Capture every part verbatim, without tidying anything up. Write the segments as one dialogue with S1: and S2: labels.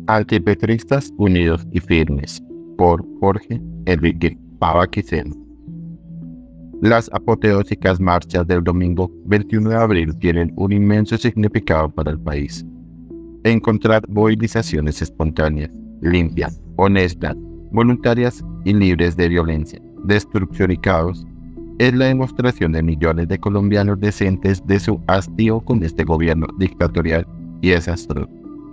S1: Antipetristas unidos y firmes, por Jorge Enrique Pavaquiceno. Las apoteósicas marchas del domingo veintiuno de abril tienen un inmenso significado para el país. Encontrar movilizaciones espontáneas, limpias, honestas, voluntarias y libres de violencia, destrucción y caos es la demostración de millones de colombianos decentes de su hastío con este gobierno dictatorial y desastroso.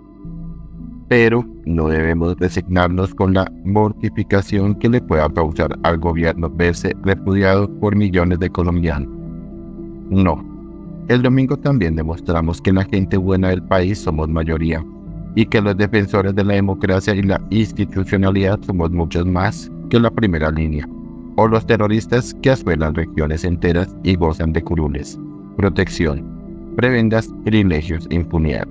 S1: Pero no debemos resignarnos con la mortificación que le pueda causar al gobierno verse repudiado por millones de colombianos. No, el domingo también demostramos que la gente buena del país somos mayoría y que los defensores de la democracia y la institucionalidad somos muchos más que la primera línea, o los terroristas que asuelan regiones enteras y gozan de curules, protección, prebendas, privilegios e impunidad.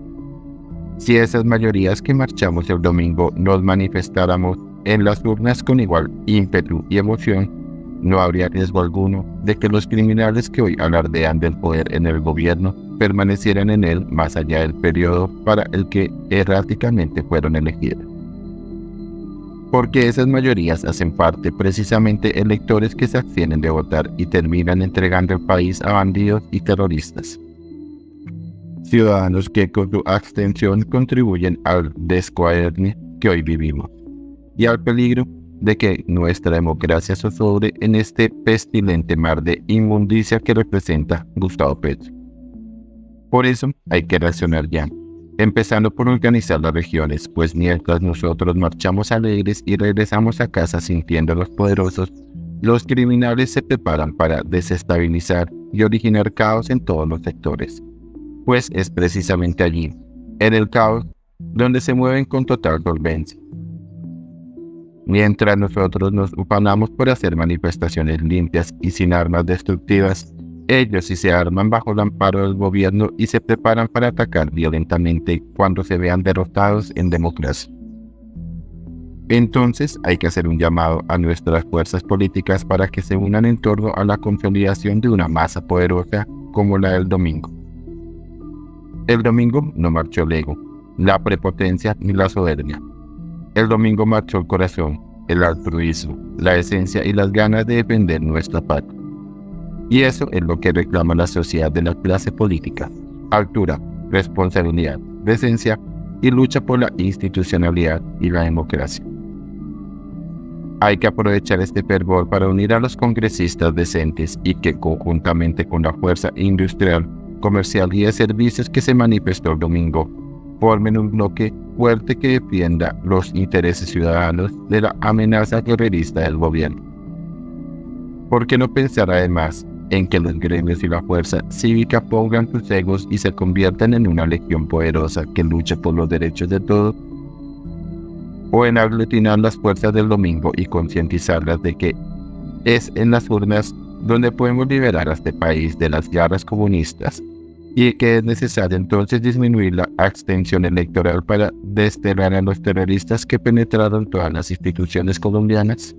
S1: Si esas mayorías que marchamos el domingo nos manifestáramos en las urnas con igual ímpetu y emoción, no habría riesgo alguno de que los criminales que hoy alardean del poder en el gobierno permanecieran en él más allá del periodo para el que erráticamente fueron elegidos. Porque esas mayorías hacen parte precisamente electores que se abstienen de votar y terminan entregando el país a bandidos y terroristas. Ciudadanos que con su abstención contribuyen al descuaderne que hoy vivimos y al peligro de que nuestra democracia zozobre en este pestilente mar de inmundicia que representa Gustavo Petro. Por eso hay que reaccionar ya, empezando por organizar las regiones, pues mientras nosotros marchamos alegres y regresamos a casa sintiéndonos poderosos, los criminales se preparan para desestabilizar y originar caos en todos los sectores. Pues es precisamente allí, en el caos, donde se mueven con total solvencia. Mientras nosotros nos ufanamos por hacer manifestaciones limpias y sin armas destructivas, ellos sí se arman bajo el amparo del gobierno y se preparan para atacar violentamente cuando se vean derrotados en democracia. Entonces hay que hacer un llamado a nuestras fuerzas políticas para que se unan en torno a la consolidación de una masa poderosa como la del domingo. El domingo no marchó el ego, la prepotencia ni la soberbia. El domingo marchó el corazón, el altruismo, la esencia y las ganas de defender nuestra patria. Y eso es lo que reclama la sociedad de la clase política: altura, responsabilidad, decencia y lucha por la institucionalidad y la democracia. Hay que aprovechar este fervor para unir a los congresistas decentes y que conjuntamente con la fuerza industrial, comercial y de servicios que se manifestó el domingo, formen un bloque fuerte que defienda los intereses ciudadanos de la amenaza terrorista del gobierno. ¿Por qué no pensar además en que los gremios y la fuerza cívica pongan sus egos y se conviertan en una legión poderosa que lucha por los derechos de todos? ¿O en aglutinar las fuerzas del domingo y concientizarlas de que es en las urnas donde podemos liberar a este país de las garras comunistas y que es necesario entonces disminuir la abstención electoral para desterrar a los terroristas que penetraron todas las instituciones colombianas?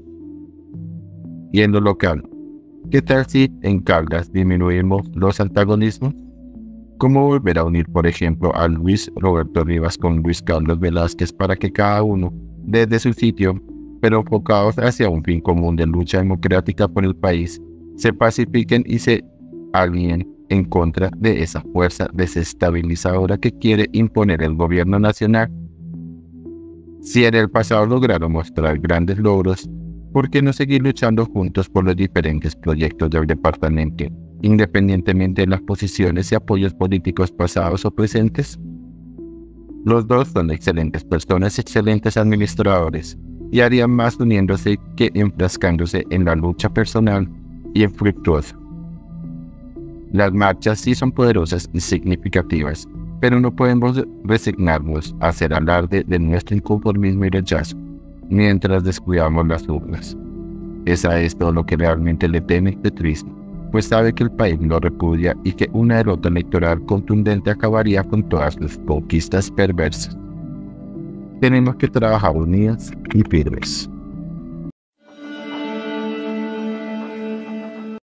S1: Y en lo local, ¿qué tal si en Caldas disminuimos los antagonismos? ¿Cómo volver a unir, por ejemplo, a Luis Roberto Rivas con Luis Carlos Velázquez para que cada uno, desde su sitio, pero enfocados hacia un fin común de lucha democrática por el país, se pacifiquen y se alineen en contra de esa fuerza desestabilizadora que quiere imponer el gobierno nacional? Si en el pasado lograron mostrar grandes logros, ¿por qué no seguir luchando juntos por los diferentes proyectos del departamento, independientemente de las posiciones y apoyos políticos pasados o presentes? Los dos son excelentes personas y excelentes administradores, y harían más uniéndose que enfrascándose en la lucha personal y infructuosa. Las marchas sí son poderosas y significativas, pero no podemos resignarnos a hacer alarde de nuestro inconformismo y rechazo, mientras descuidamos las urnas. Es a esto lo que realmente le teme Petrismo, pues sabe que el país lo repudia y que una derrota electoral contundente acabaría con todas sus conquistas perversas. Tenemos que trabajar unidas y firmes.